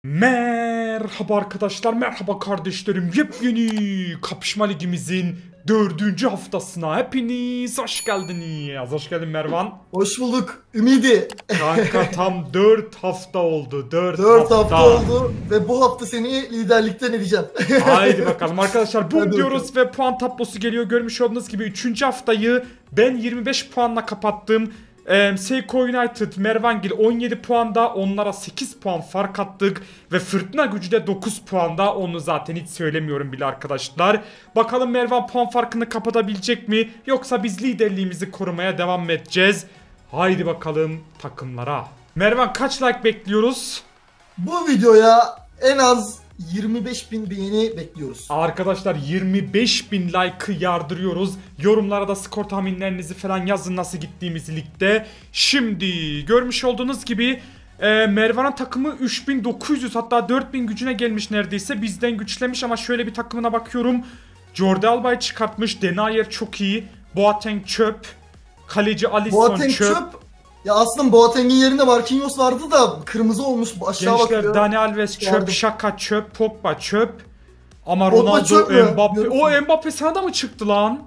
Merhaba arkadaşlar, merhaba kardeşlerim. Yepyeni Kapışma Ligimizin 4. haftasına hepiniz hoş geldiniz. Hoş geldin Mervan. Hoş bulduk Ümidi. Kanka tam 4 hafta oldu. 4 hafta oldu ve bu hafta seni liderlikten edeceğim. Haydi bakalım arkadaşlar, boom diyoruz ve puan tablosu geliyor. Görmüş olduğunuz gibi 3. haftayı ben 25 puanla kapattım. Seiko United, Mervangil 17 puanda, onlara 8 puan fark attık ve Fırtına Gücü de 9 puanda, onu zaten hiç söylemiyorum bile arkadaşlar. Bakalım Mervan puan farkını kapatabilecek mi, yoksa biz liderliğimizi korumaya devam mı edeceğiz? Haydi bakalım takımlara. Mervan, kaç like bekliyoruz? Bu videoya en az 25.000 beğeni bekliyoruz. Arkadaşlar 25.000 like'ı yardırıyoruz. Yorumlara da skor tahminlerinizi falan yazın, nasıl gittiğimiz ligde. Şimdi görmüş olduğunuz gibi Mervan'ın takımı 3900, hatta 4000 gücüne gelmiş neredeyse. Bizden güçlemiş ama şöyle bir takımına bakıyorum. Jordi Alba'yı çıkartmış. Denayer çok iyi. Boateng çöp. Kaleci Alisson Boateng çöp. Ya aslında Boateng'in yerinde Marquinhos vardı da kırmızı olmuş, aşağı Gençler, bakıyor. Dani Alves çöp, Vardı. Şaka çöp, Pogba çöp. Ama Pogba Ronaldo, çöp mü? Mbappe. O Mbappe sana da mı çıktı lan?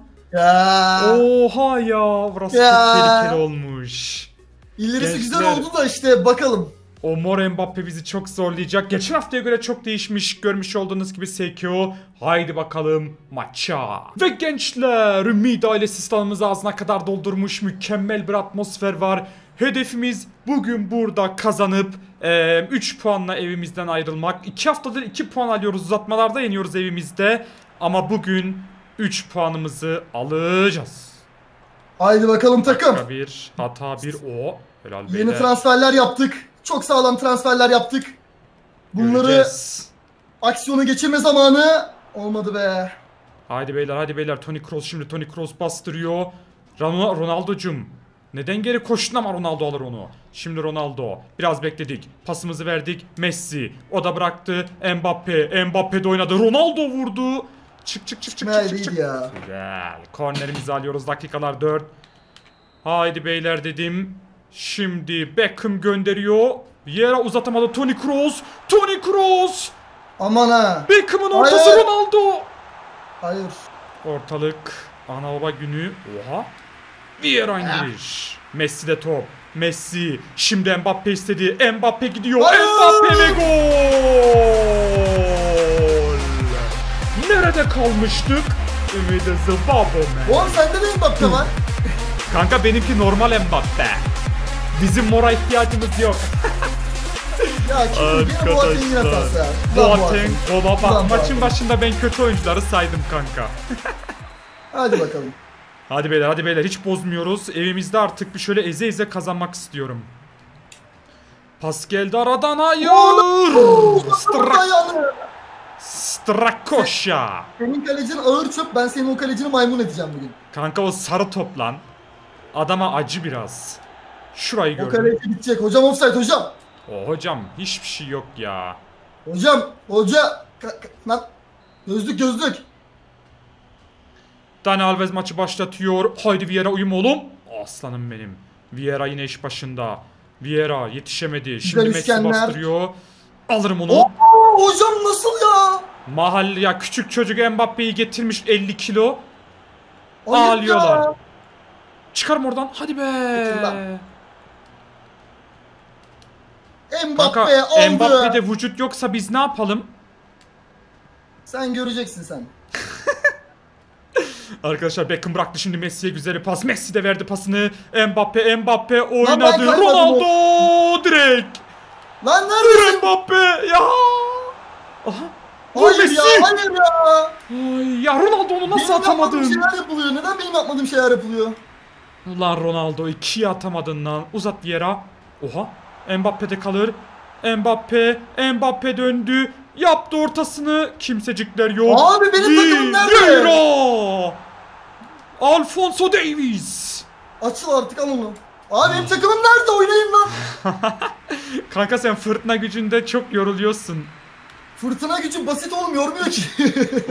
Ya. Oha ya, burası çok tehlikeli olmuş. İlerisi Gençler, güzel oldu da işte bakalım. o mor Mbappe bizi çok zorlayacak. Geçen haftaya göre çok değişmiş. Görmüş olduğunuz gibi Seiko. Haydi bakalım maça. Ve gençler, Ümit ailesi stadımızı ağzına kadar doldurmuş. Mükemmel bir atmosfer var. Hedefimiz bugün burada kazanıp 3 puanla evimizden ayrılmak. 2 haftadır 2 puan alıyoruz. Uzatmalarda yeniyoruz evimizde. Ama bugün 3 puanımızı alacağız. Haydi bakalım takım. Hata bir o. Helal Yeni beyler. transferler yaptık. Çok sağlam transferler yaptık. Bunları Göreceğiz. aksiyona geçirme zamanı olmadı be. Haydi beyler, Toni Kroos, şimdi Toni Kroos bastırıyor. Ronaldo'cum, neden geri koştun ama Ronaldo alır onu. Şimdi Ronaldo, biraz bekledik, pasımızı verdik. Messi, o da bıraktı. Mbappe de oynadı. Ronaldo vurdu. Çık. Ya. Güzel. Kornerimizi alıyoruz, dakikalar 4. Haydi beyler dedim. Şimdi Beckham gönderiyor. Yere uzatamadı Toni Kroos. Aman ha. Beckham'ın ortası. Hayır. Ronaldo. Hayır. Ortalık ana baba günü. Oha. Vieira indiriş. Messi de top. Messi. Şimdi Mbappe istedi. Mbappe gidiyor. Hayır. Mbappe ve gol. Nerede kalmıştık? Ümidi Zıbabome. Oğlum sende de Mbappe var. Kanka benimki normal Mbappe. Bizim mora ihtiyacımız yok. Ya kim bir Boateng'in hatası ya. Boateng, baba. Ulan Maçın Boateng. başında ben kötü oyuncuları saydım kanka. Hadi bakalım. Hadi beyler, hiç bozmuyoruz. Evimizde artık bir şöyle eze kazanmak istiyorum. Pas geldi aradan, hayır. Strakoşa. Senin kalecin ağır çöp, ben senin o kalecini maymun edeceğim bugün. Kanka o sarı top lan. Adama acı biraz. Şurayı O gördüm. kaleci bitecek. Hocam offside hocam. O hocam hiçbir şey yok ya. Hoca. Lan. Gözlük. Dani Alves maçı başlatıyor. Haydi Vieira, uyum oğlum. Aslanım benim. Vieira yine iş başında. Vieira yetişemedi. Şimdi Messi üçgenler. bastırıyor. Alırım onu. Hocam nasıl ya? Mahal ya, küçük çocuk Mbappe'yi getirmiş 50 kilo. Ayıp Ağlıyorlar. ya. Çıkarım oradan. Hadi be. Mbappe Kanka aldı. Mbappe'de vücut yoksa biz ne yapalım? Sen göreceksin sen. Arkadaşlar Beckham bıraktı şimdi Messi'ye güzel bir pas. Messi de verdi pasını. Mbappe oynadı. kaymadım Ronaldo direkt. Lan neredesin? Mbappe ya. Aha. Hayır Messi. ya, hayır ya. Ay ya, Ronaldo onu nasıl Benim yapmadığım atamadın? şeyler yapılıyor. Neden benim yapmadığım şeyler yapılıyor? Ulan Ronaldo, 2'ye atamadın lan. Uzat Vieira. Oha. Mbappe'de kalır. Mbappe döndü. Yaptı ortasını. Kimsecikler yok. Abi benim takımım nerede? Vieira. Alphonso Davies. Açıl artık, al onu. Abi benim takımım nerede? Oynayın lan. Kanka sen fırtına gücünde çok yoruluyorsun. Fırtına gücü basit oğlum, yormuyor ki.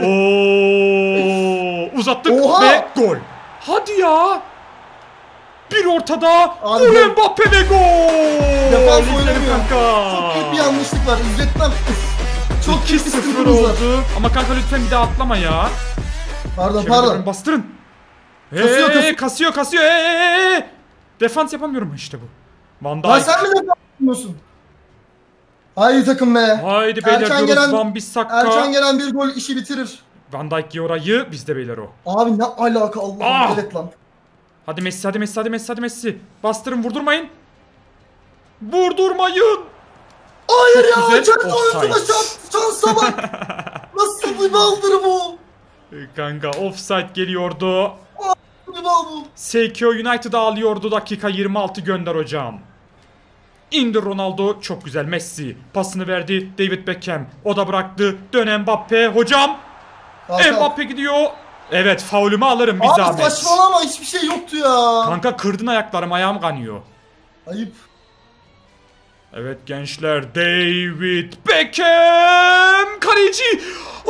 Oo, uzattık Oha. ve gol. Hadi ya. Bir ortada. Abi, Vur Mbappe ve gol. Defans İzledim oynamıyor. kanka. Çok büyük bir yanlışlık var. İzletmem. Çok büyük bir 2-0 sıkıntımız var. oldu. Ama kanka lütfen bir daha atlama ya. Pardon Kemerlerini pardon. bastırın. Kasıyor. Kasıyor. Defans yapamıyorum işte bu. Van Ha Dijk. sen mi defans yapıyorsun? Haydi takım be. Haydi beyler Erken diyoruz. gelen- Van Bissaka. Erken gelen bir gol işi bitirir. Van Dijk yiyor orayı. Bizde beyler o. Abi ne alaka Allah'ım Ah! evet lan. Hadi Messi, hadi Messi, hadi Messi, hadi Messi. Bastırın, vurdurmayın. Vurdurmayın. Hayır ya güzel. kendi Offside. oyuncuma şansa bak. Nasıl bir baldır bu? Kanka offside geliyordu. Bir bal bu. SK United alıyordu, dakika 26 gönder hocam. İndir Ronaldo, çok güzel. Messi pasını verdi, David Beckham o da bıraktı, dön Mbappe hocam. Kalk. Mbappe gidiyor. Evet, faulümü alırım bir Abi zahmet. saçmalama hiçbir şey yoktu ya. Kanka kırdın ayaklarım, ayağım kanıyor. Ayıp. Evet gençler, David Beckham kaleci.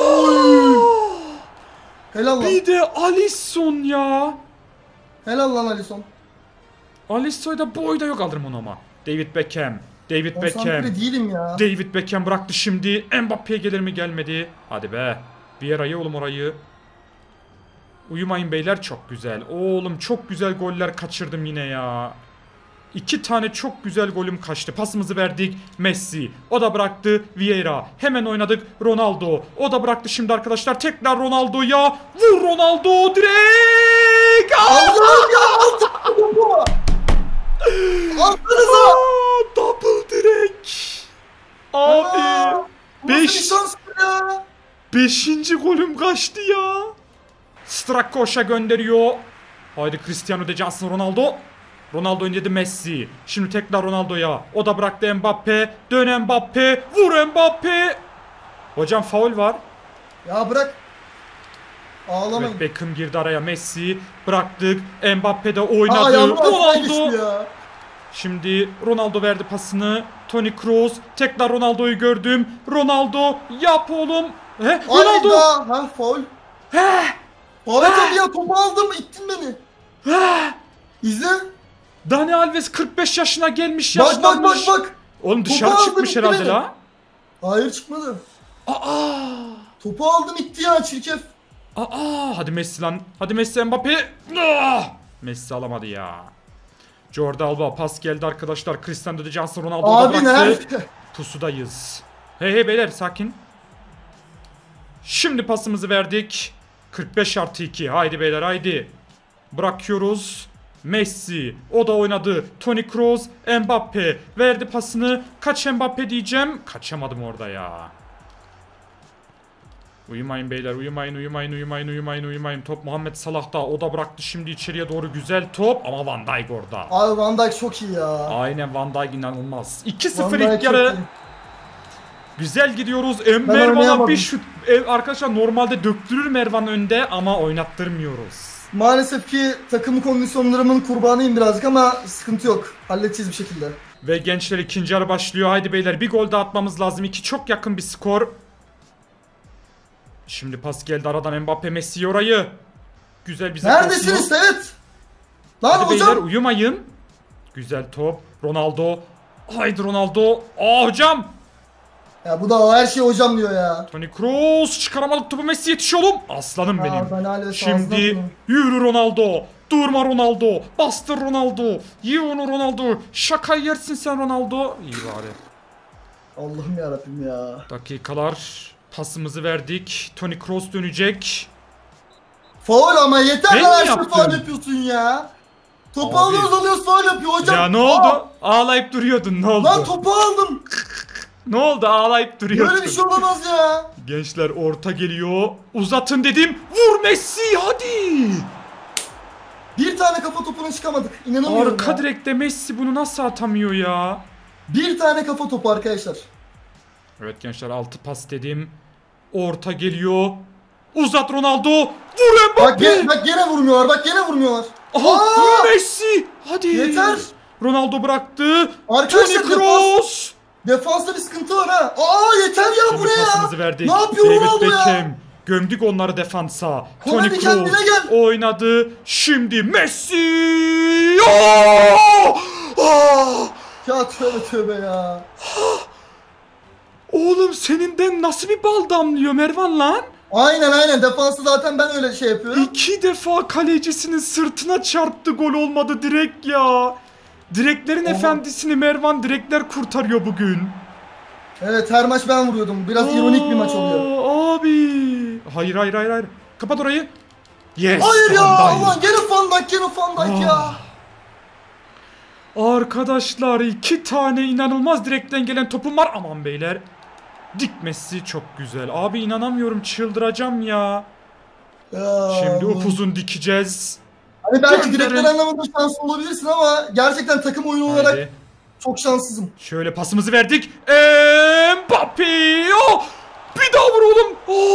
Helal lan. Bir de Alisson ya. Helal lan Alisson. Alisson'da boyda yok, alırım onu ama. David Beckham. David Beckham. Konsantre değilim ya. David Beckham bıraktı şimdi. Mbappe'ye gelir mi, gelmedi. Hadi be. Bir yer ayı oğlum orayı. Uyumayın beyler, çok güzel. Oğlum çok güzel goller kaçırdım yine ya. 2 tane çok güzel golüm kaçtı. Pasımızı verdik. Messi. O da bıraktı. Vieira. Hemen oynadık. Ronaldo. O da bıraktı şimdi arkadaşlar. Tekrar Ronaldo'ya. Vur Ronaldo direkt. Allah'ım ya altı bu. Altınıza. Double direkt. Abi. Bu nasıl bir 5. şans ya? 5. golüm kaçtı ya. Strakoş'a gönderiyor. Haydi Cristiano de Johnson, Ronaldo. Ronaldo indirdi, Messi. Şimdi tekrar Ronaldo'ya. O da bıraktı Mbappe. Dön Mbappe. Vur Mbappe. Hocam faul var. Ya bırak. Ağlamayın. Evet, Beckham girdi araya. Messi. Bıraktık. Mbappe de oynadı. Ayağımın altına Ronaldo. geçti ya. Şimdi Ronaldo verdi pasını. Toni Kroos. Tekrar Ronaldo'yu gördüm. Ronaldo yap oğlum. Ronaldo. Ayda. Ha faul. Faul tabii ya topu aldım ittin beni. İzle. Dani Alves 45 yaşına gelmiş, Bak yaşlanmış. bak. Oğlum dışarı Topu çıkmış aldım, herhalde gitti la. Hayır çıkmadı. Aa. Topu aldım itti ya çirkef. Hadi Messi lan. Hadi Messi, Mbappe. Messi alamadı ya. Jordi Alba pas geldi arkadaşlar. Cristiano de Johnson, Ronaldo da Abi bıraktı. nerede? Pusudayız. Hey beyler sakin. Şimdi pasımızı verdik. 45+2. Haydi beyler haydi. Bırakıyoruz. Messi. O da oynadı. Toni Kroos. Mbappe. Verdi pasını. Kaç Mbappe diyeceğim. Kaçamadım orada ya. Uyumayın beyler. Uyumayın. Top Muhammed Salah'ta. O da bıraktı şimdi içeriye doğru, güzel top. Ama Van Dijk orada. Abi Van Dijk çok iyi ya. Aynen, Van Dijk inanılmaz. Van 2-0 Dijk ilk çok yarı. iyi. Güzel gidiyoruz. Mervan'a oynayamadım. bir şut. Arkadaşlar normalde döktürür Mervan önde ama oynattırmıyoruz. Maalesef ki takım kondisyonlarımın kurbanıyım birazcık ama sıkıntı yok. Halledeceğiz bir şekilde. Ve gençler ikinci yarı başlıyor. Haydi beyler, bir gol daha atmamız lazım. İki çok yakın bir skor. Şimdi pas geldi aradan, Mbappe Messi orayı. Güzel bize Neredesiniz? pas yok. Evet. Lan Hadi hocam. beyler uyumayın. Güzel top. Ronaldo. Haydi Ronaldo. Hocam. Ya bu da her şey hocam diyor ya. Toni Kroos çıkaramadık topu, Messi yetiş oğlum. Aslanım Ha, benim. ben hala Şimdi ağzına yürü Ronaldo. Durma Ronaldo. Bastır Ronaldo. Ye onu Ronaldo. Şaka yersin sen Ronaldo. İyi bari. Allah'ım yarabbim ya. Dakikalar. Pasımızı verdik. Toni Kroos dönecek. Faul ama yeter Ben lan mi her şey yaptım? faul yapıyorsun ya. Topu Abi. alıyoruz faul yapıyor hocam. Ya ne oldu? Ağlayıp duruyordun, ne oldu? Lan topu aldım. Ne oldu? Ağlayıp duruyordun. Böyle bir şey olamaz ya. Gençler orta geliyor. Uzatın dedim. Vur Messi hadi. Bir tane kafa topuna çıkamadık. İnanamıyorum Arka ya. direkte Messi bunu nasıl atamıyor ya? Bir tane kafa topu arkadaşlar. Evet gençler, 6 pas dedim. Orta geliyor. Uzat Ronaldo. Vur Mbappe. Bak gene vurmuyorlar. Bak gene vurmuyorlar. Aha, Aa! Messi. Hadi. Yeter. Ronaldo bıraktı. Arkadaşlar, Toni Kroos. Defansta bir sıkıntı var ha. Aa yeter ya Şimdi buraya. pasımızı verdik. Ne yapıyor David Ronaldo ya? Beckham. Gömdük onları defansa. Toni Hadi kendine Kroos gel. oynadı. Şimdi Messi. Oh! Oh! Ya tövbe tövbe ya. Oğlum seninden nasıl bir bal damlıyor Mervan lan? Aynen defansı zaten ben öyle şey yapıyorum. 2 defa kalecisinin sırtına çarptı, gol olmadı direkt ya. Direklerin efendisini Mervan direkler kurtarıyor bugün. Evet her maç ben vuruyordum. Biraz ironik bir maç oluyor. Abi. Hayır. Kapat orayı. Yes. Hayır ya Van Dijk. Allah gene Van Dijk ya. Arkadaşlar 2 tane inanılmaz direkten gelen topum var. Aman beyler. Dik Messi çok güzel. Abi inanamıyorum, çıldıracağım ya. Şimdi upuzun dikeceğiz. Hani belki Gönderin. direkler anlamında şanslı olabilirsin ama gerçekten takım oyunu olarak çok şanssızım. Şöyle pasımızı verdik. Mbappe. Oh! Bir daha vur oğlum.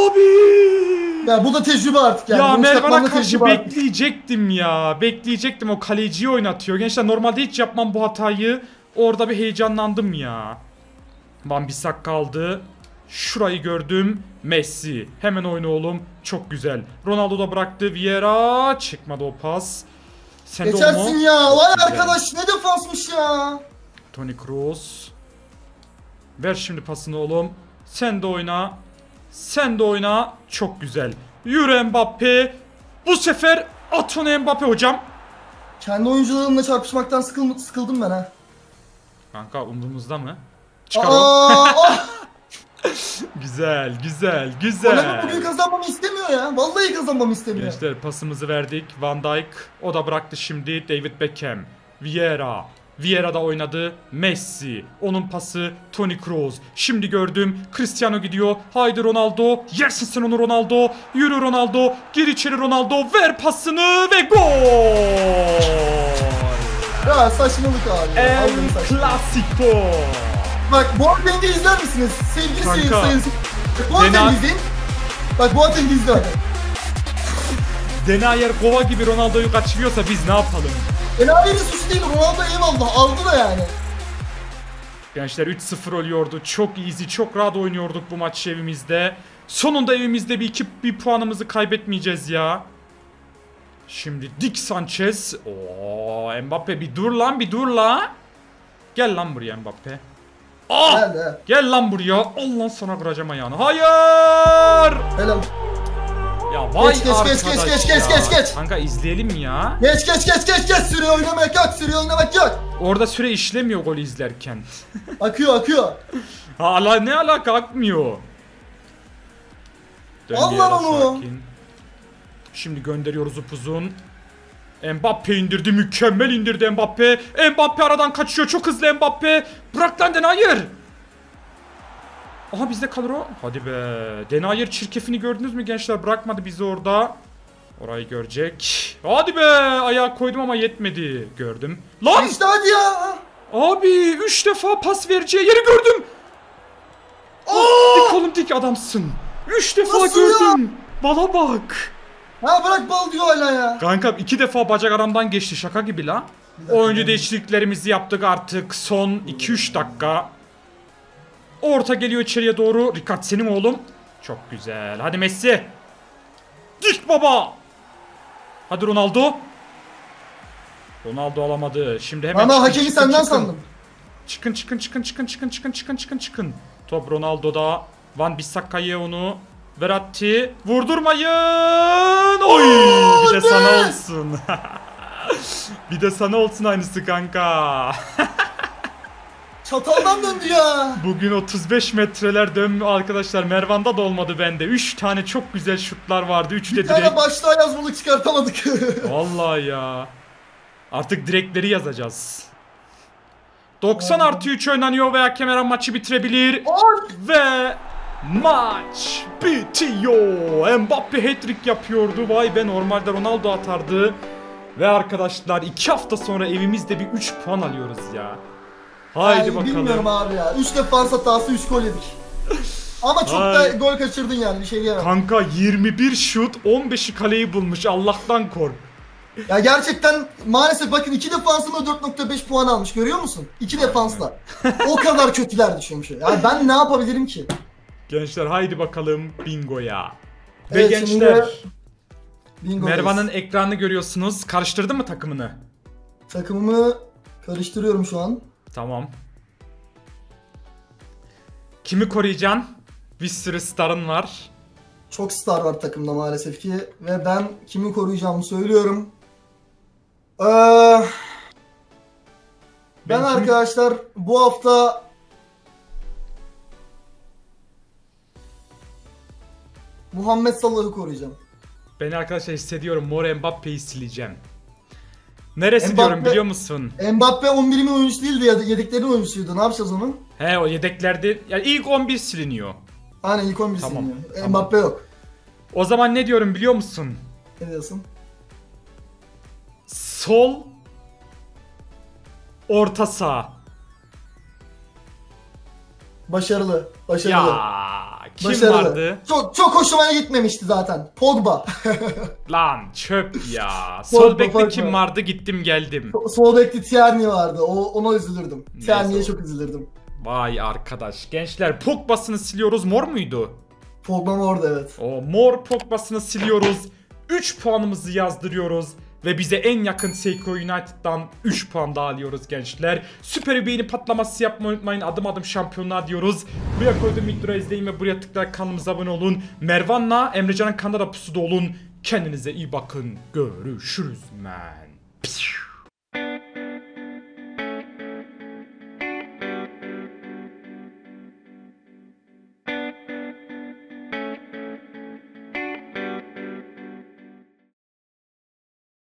Abi. Ya bu da tecrübe artık yani. Ya Bu Mervan'a işletmende karşı tecrübe artık. bekleyecektim ya. Bekleyecektim, o kaleciyi oynatıyor. Gençler normalde hiç yapmam bu hatayı. Orada bir heyecanlandım ya. Van Bissak kaldı. Şurayı gördüm. Messi. Hemen oyna oğlum. Çok güzel. Ronaldo da bıraktı. Vieira. Çıkmadı o pas. Sen de Geçersin onu. ya. Çok Vay güzel. arkadaş ne defansmış ya. Toni Kroos. Ver şimdi pasını oğlum. Sen de oyna. Sen de oyna. Çok güzel. Yürü Mbappe. Bu sefer at onu Mbappe hocam. Kendi oyuncularımla çarpışmaktan sıkıldım ben ha. Kanka umurumuzda mı? Çıkar o. Aa, Güzel. Onların bugün kazanmamı istemiyor ya. Vallahi kazanmamı istemiyor. Gençler pasımızı verdik. Van Dijk. O da bıraktı şimdi. David Beckham. Vieira da oynadı. Messi. Onun pası Toni Kroos. Şimdi gördüm. Cristiano gidiyor. Haydi Ronaldo. Yersin sen onu Ronaldo. Yürü Ronaldo. Gir içeri Ronaldo. Ver pasını ve gol. Ya saçmalık abi. El Vallahi saçmalık. Clasico. Bak Boateng'i izler misiniz? Sevgili Kanka. sayısı. Boateng'i izleyin. Bak Boateng'i izle hadi. Denayer kova gibi Ronaldo'yu kaçırıyorsa biz ne yapalım? Enayi'nin suçu değil. Ronaldo eyvallah aldı da yani. Gençler 3-0 oluyordu. Çok easy, çok rahat oynuyorduk bu maç evimizde. Sonunda evimizde bir puanımızı kaybetmeyeceğiz ya. Şimdi Dick Sanchez. Oo, Mbappe bir dur lan. Gel lan buraya Mbappe. Geldi. Gel lan buraya. Allah sana vuracağım ayağını. Hayır! Helal. Ya vay Geç, arkadaş geç. Kanka izleyelim ya. Geç. Süre oynamak yok. Orada süre işlemiyor gol izlerken. Akıyor. Hala ne alaka, akmıyor. Dön Allah bir yere, onu. sakin. Şimdi gönderiyoruz upuzun. Mbappe indirdi, mükemmel indirdi Mbappe. Mbappe aradan kaçıyor, çok hızlı Mbappe. Bırak lan Denayer. Aha bizde kalır o. Hadi be. Denayer çirkefini gördünüz mü gençler? Bırakmadı bizi orada. Orayı görecek. Hadi be. Ayağa koydum ama yetmedi. Gördüm. Lan. İşte hadi ya. Abi 3 defa pas vereceği yeri gördüm. Dik oğlum, dik adamsın. 3 defa Nasıl gördüm. Bala bak. Ha bırak bal diyor hala ya. Kanka 2 defa bacak aramdan geçti, şaka gibi la. Oyuncu değişikliklerimizi yaptık artık. Son 2-3 dakika. Orta geliyor içeriye doğru. Ricard senin oğlum. Çok güzel. Hadi Messi. Dik baba. Hadi Ronaldo. Ronaldo alamadı. Şimdi hemen Ama hakemi senden sandım. Çıkın. Top Ronaldo'da. Van Bissakka'ya onu. Verratti. Vurdurmayın. Oy! Bir de sana olsun. Bir de sana olsun aynısı kanka. Çataldan döndü ya. Bugün 35 metreler dönme arkadaşlar. Mervan'da da olmadı bende. 3 tane çok güzel şutlar vardı. 3'ü de Bir tane direkt. başlığa yazmalık çıkartamadık. Vallahi ya. Artık direkleri yazacağız. 90+3 oynanıyor ve hakem her an maçı bitirebilir. Ve maç bitiyor. Mbappe hat-trick yapıyordu. Vay be, normalde Ronaldo atardı. Ve arkadaşlar 2 hafta sonra evimizde bir 3 puan alıyoruz ya. Haydi bakalım. Bilmiyorum abi ya. 3 defans hatası 3 gol yedik. Ama çok da gol kaçırdın yani, bir şey diyemem. Kanka 21 şut, 15'i kaleyi bulmuş. Allah'tan kork. Ya gerçekten maalesef bakın 2 defansımla 4.5 puan almış, görüyor musun? 2 defansla. O kadar kötülerdi çünkü. Yani ben ne yapabilirim ki? Gençler haydi bakalım bingoya. Ve Evet, gençler, Bingo Mervan'ın ekranını görüyorsunuz. Karıştırdın mı takımını? takımımı karıştırıyorum şu an. Tamam. Kimi koruyacaksın? Bir sürü starın var. Çok star var takımda maalesef ki. Ve ben kimi koruyacağımı söylüyorum. Ben Ben kimi- arkadaşlar bu hafta Muhammed Salah'ı koruyacağım. Ben arkadaşlar hissediyorum, Mor Mbappe'yi sileceğim. Neresi Mbappe- diyorum biliyor musun? Mbappe 11'imin oyuncusu değildi ya, yedeklerin oyuncusuydu. Ne yapacağız onu? He, o yedeklerde yani ilk 11 siliniyor. Aynen, ilk 11 Tamam, siliniyor. tamam. Mbappe yok. O zaman ne diyorum biliyor musun? Ne diyorsun? Sol orta saha. Başarılı. Başarılı. Ya kim Başarılı. vardı? Çok hoşuma gitmemişti zaten. Pogba. Lan çöp ya. Pogba, Sol bekte Pogba. kim vardı? Gittim geldim. Sol bekte Tierney vardı. Ona üzülürdüm. Neyse Tierney'e o. çok üzülürdüm. Vay arkadaş. Gençler, Pogba'sını siliyoruz. Mor muydu? Pogba orada, evet. O mor Pogba'sını siliyoruz. 3 puanımızı yazdırıyoruz. Ve bize en yakın Seiko United'dan 3 puan daha alıyoruz gençler. Süper beğeni patlaması yapmayı unutmayın. Adım adım şampiyonluğa diyoruz. Buraya koyduğum videoyu izleyin ve buraya tıklayarak kanalımıza abone olun. Mervan'la Emrecan'ın kanal pusuda olun. Kendinize iyi bakın. Görüşürüz man.